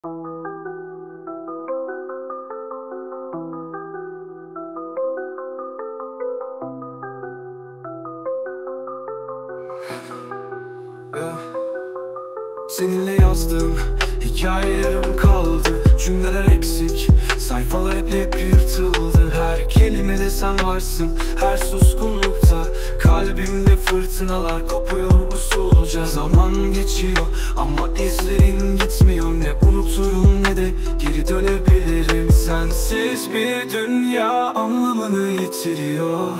Seninle yazdığım hikaye yarım kaldı. Cümleler eksik, sayfalar hep yırtıldı. Her kelimede sen varsın, her suskunlukta. Kalbimde fırtınalar kopuyor usulca. Zaman geçiyor ama izlerin gitmiyor. Ne unuturum ne de geri dönebilirim. Sensiz bir dünya anlamını yitiriyor.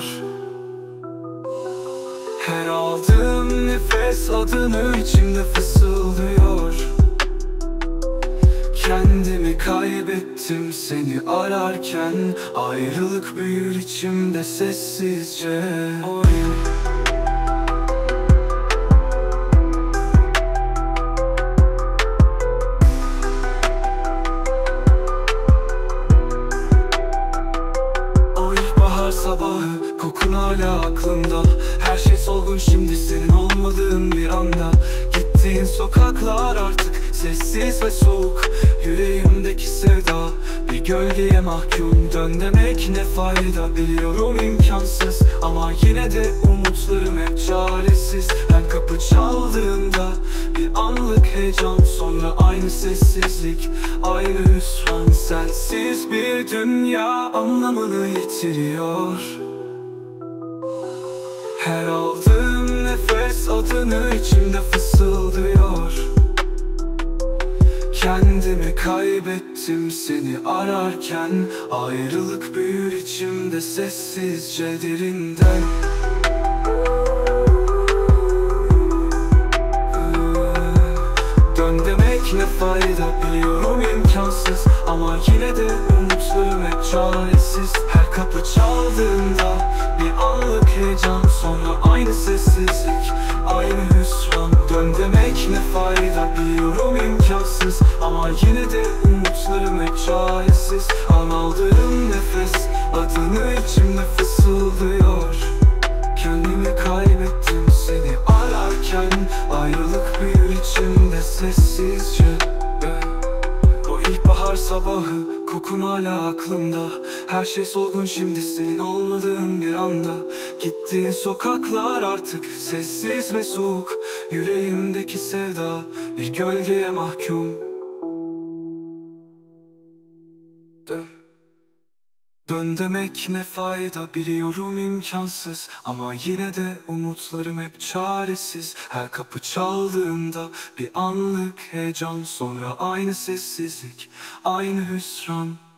Her aldığım nefes adını içimde fısıldıyor. Kendimi kaybettim seni ararken. Ayrılık büyür içimde sessizce. O ilkbahar sabahı, kokun hala aklımda. Her şey solgun şimdi senin olmadığın bir anda. Gittiğin sokaklar artık sessiz ve soğuk. Yüreğimdeki sevda bir gölgeye mahkum. Dön demek ne fayda, biliyorum imkansız. Ama yine de umutlarım hep çaresiz. Her kapı çaldığında bir anlık heyecan, sonra aynı sessizlik, aynı hüsran. Sensiz bir dünya anlamını yitiriyor. Her aldığım nefes adını içimde fısıldıyor. Kendimi kaybettim seni ararken. Ayrılık büyür içimde sessizce derinden. Dön demek ne fayda, biliyorum imkansız. Ama yine de umutlarım hep çaresiz. Her kapı çaldığında bir anlık heyecan, sonra aynı sessizlik, aynı hüsran. Dön demek ne fayda, biliyorum imkansız. Ama yine de umutlarım hep çaresiz. An aldığım nefes adını içimde fısıldıyor. Kendimi kaybettim seni ararken. Ayrılık büyür içimde sessizce. O ilkbahar sabahı, kokun hala aklımda. Her şey solgun şimdi senin olmadığın bir anda. Gittiğin sokaklar artık sessiz ve soğuk. Yüreğimdeki sevda bir gölgeye mahkum. Dön demek ne fayda, biliyorum imkansız. Ama yine de umutlarım hep çaresiz. Her kapı çaldığında bir anlık heyecan, sonra aynı sessizlik, aynı hüsran.